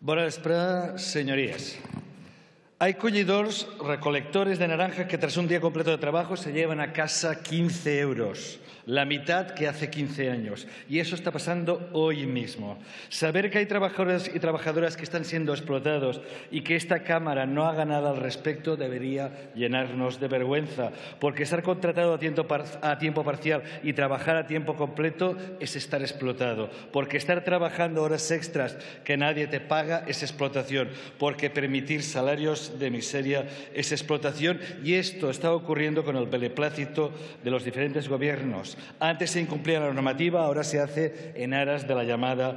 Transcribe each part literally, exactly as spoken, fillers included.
Bona vesprada, señorías. Hay collidores, recolectores de naranja que tras un día completo de trabajo se llevan a casa quince euros, la mitad que hace quince años. Y eso está pasando hoy mismo. Saber que hay trabajadores y trabajadoras que están siendo explotados y que esta Cámara no haga nada al respecto debería llenarnos de vergüenza, porque estar contratado a tiempo, a tiempo parcial y trabajar a tiempo completo es estar explotado, porque estar trabajando horas extras que nadie te paga es explotación, porque permitir salarios de miseria es explotación, y esto está ocurriendo con el beneplácito de los diferentes gobiernos. Antes se incumplía la normativa, ahora se hace en aras de la llamada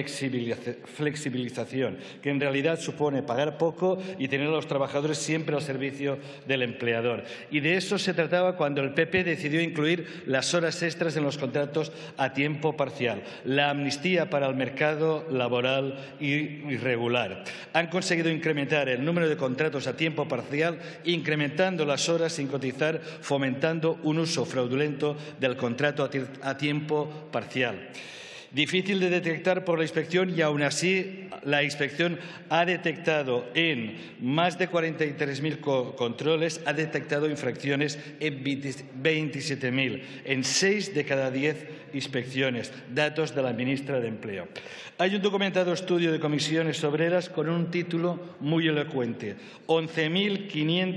flexibilización, que en realidad supone pagar poco y tener a los trabajadores siempre al servicio del empleador. Y de eso se trataba cuando el P P decidió incluir las horas extras en los contratos a tiempo parcial, la amnistía para el mercado laboral irregular. Han conseguido incrementar el número de contratos contratos a tiempo parcial, incrementando las horas sin cotizar, fomentando un uso fraudulento del contrato a tiempo parcial. Difícil de detectar por la inspección, y aún así la inspección ha detectado en más de cuarenta y tres mil controles, ha detectado infracciones en veintisiete mil, en seis de cada diez inspecciones, datos de la ministra de Empleo. Hay un documentado estudio de comisiones obreras con un título muy elocuente: once millones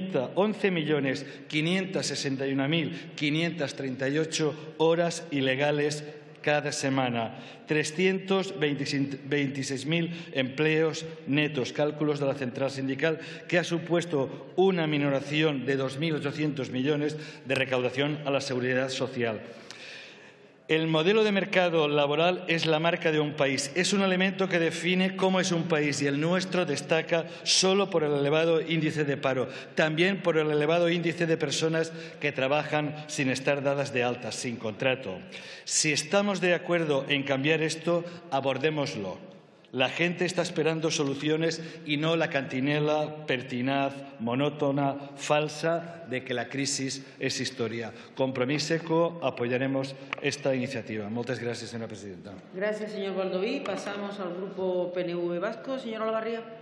quinientos sesenta y uno mil quinientos treinta y ocho horas ilegales cada semana, trescientos veintiséis mil empleos netos, cálculos de la central sindical, que ha supuesto una minoración de dos mil ochocientos millones de recaudación a la seguridad social. El modelo de mercado laboral es la marca de un país, es un elemento que define cómo es un país, y el nuestro destaca solo por el elevado índice de paro, también por el elevado índice de personas que trabajan sin estar dadas de alta, sin contrato. Si estamos de acuerdo en cambiar esto, abordémoslo. La gente está esperando soluciones y no la cantinela pertinaz, monótona, falsa de que la crisis es historia. Compromís Seco, apoyaremos esta iniciativa. Muchas gracias, señora presidenta. Gracias, señor Baldoví. Pasamos al Grupo P N V Vasco. Señora Olavarría.